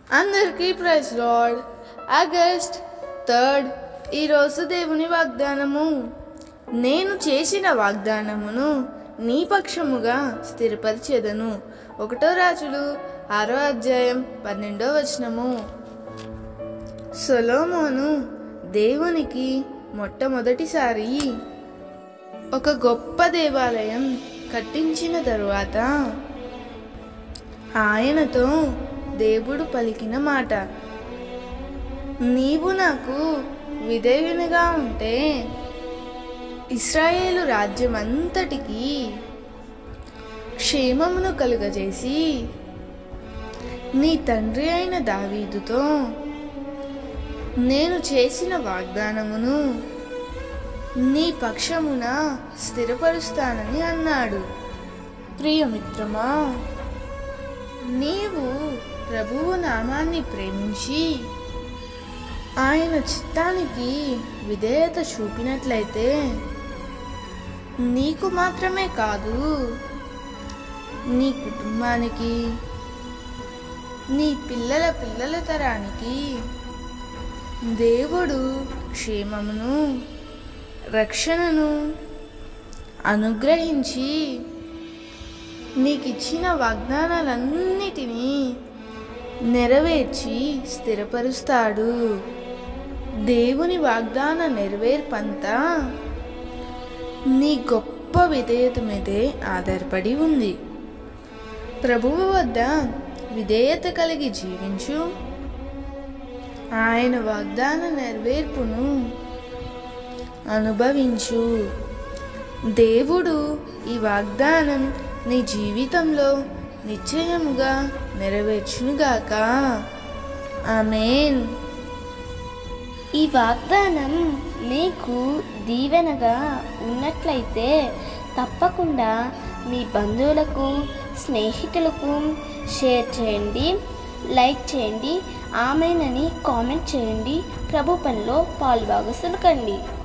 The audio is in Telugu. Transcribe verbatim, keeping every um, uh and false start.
అందరికీ ప్రైజ్ లార్డ్. ఆగస్ట్ థర్డ్ ఈరోజు దేవుని వాగ్దానము. నేను చేసిన వాగ్దానమును నీ పక్షముగా స్థిరపరిచెదను. ఒకటో రాజులు ఆరో అధ్యాయం పన్నెండో వచనము. సొలొమోను దేవునికి మొట్టమొదటిసారి ఒక గొప్ప దేవాలయం కట్టించిన తరువాత ఆయనతో దేవుడు పలికిన మాట, నీవు నాకు విధేయునిగా ఉంటే ఇశ్రాయేలు రాజ్యమంతటికి క్షేమమును కలుగజేసి నీ తండ్రి అయిన దావీదుతో నేను చేసిన వాగ్దానమును నీ పక్షమున స్థిరపరుస్తానని అన్నాడు. ప్రియమిత్రమా, నీవు ప్రభువు నామాన్ని ప్రేమించి ఆయన చిత్తానికి విధేయత చూపినట్లయితే నీకు మాత్రమే కాదు, నీ కుటుంబానికి, నీ పిల్లల పిల్లల తరానికి దేవుడు క్షేమమును రక్షణను అనుగ్రహించి నీకిచ్చిన వాగ్దానాలన్నిటినీ నెరవేర్చి స్థిరపరుస్తాడు. దేవుని వాగ్దాన నెరవేర్పంతా నీ గొప్ప విధేయత మీదే ఆధారపడి ఉంది. ప్రభువు వద్ద విధేయత కలిగి జీవించు, ఆయన వాగ్దాన నెరవేర్పును అనుభవించు. దేవుడు ఈ వాగ్దానం నీ జీవితంలో నిశ్చయముగా నెరవేర్చునుగాక. ఆమేన్. ఈ వాగ్దానం మీకు దీవెనగా ఉన్నట్లయితే తప్పకుండా మీ బంధువులకు, స్నేహితులకు షేర్ చేయండి, లైక్ చేయండి, ఆమేన్ అని కామెంట్ చేయండి. ప్రభు పనిలో పాలుభాగస్తులు కండి.